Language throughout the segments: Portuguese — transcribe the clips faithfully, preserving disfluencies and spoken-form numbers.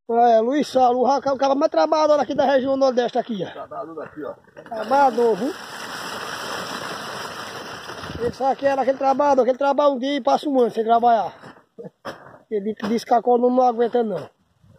É, Luiz Saulo, o cara mais trabalhador aqui da região nordeste aqui, ó. Trabalhador daqui, ó. Trabalhador, viu? Esse aqui era aquele trabalhador, aquele trabalha um dia e passa um ano sem trabalhar. Ele disse que a coluna não aguenta não.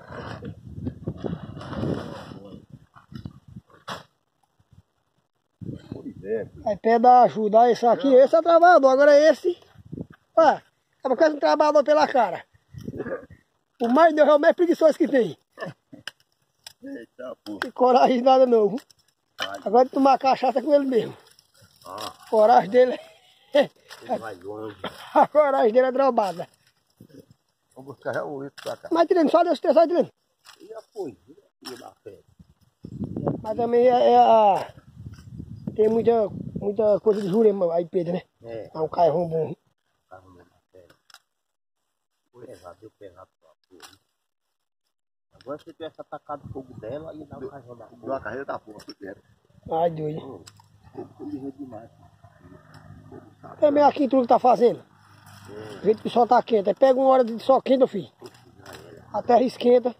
Aí pede ajuda, esse aqui, esse é trabalhador, agora esse, ó, é quase um trabalhador pela cara. O mais Deus é o mais preguiçoso que tem. Eita, pô. Tem coragem nada não. Agora de tomar cachaça com ele mesmo. Ah, Coragem dele é... ele vai longe. A coragem dele é drobada. Vou buscar já o litro pra cá. Mas tirando, só Deus te sai tirando. E a poesia da fé? Mas também é, é a... Tem muita, muita coisa de jurema aí, Pedro, né? É. É um carro bom. Carro na matéria. Pesado, deu pesado pra porra. Agora se tivesse atacado o fogo dela, ia dar o carro da porra. Deu a carreira da porra, que era. Ai, doido. Ele riu demais. Também aqui tudo que tá fazendo. O jeito que o sol tá quente. Aí pega uma hora de sol quente, filho. A terra esquenta.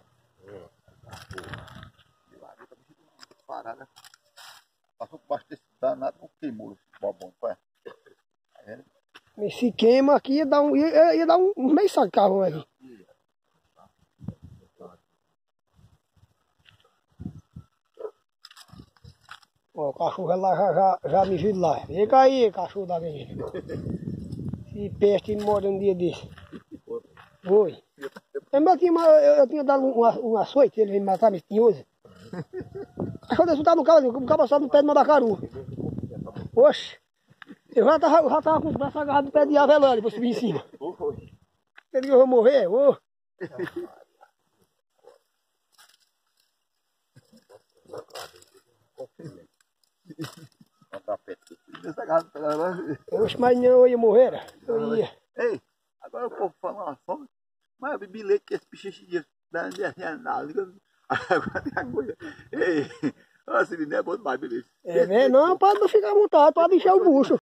Parada. Passou por baixo desse danado, não queimou esse bobão, pai. Mas se queima aqui, ia dar um, ia, ia dar um, um meio saco de carvão aqui. Ó, o cachorro lá já, já, já me viu lá. Fica aí, cachorro da minha. Se peste e morre um dia desse. Foi. Eu, eu, tinha, eu, eu tinha dado um, um açoite, ele veio me matar, me tinhoso. Aí quando eu soltava no cabo, o cabo só no pé de Mandacaru. Oxe, eu já tava, já tava com o braço agarrado no pé de avelã pra subir em cima. Ele que eu vou morrer, ô. Oxe, mas não, eu ia morrer. Eu ia. Ei, agora o povo fala uma fome, mas eu bebi leite que esse bicho de nada. Agora tem a coisa. Ei, assim, não é bom demais, beleza. É, não, pode não ficar à vontade, pode encher o bucho.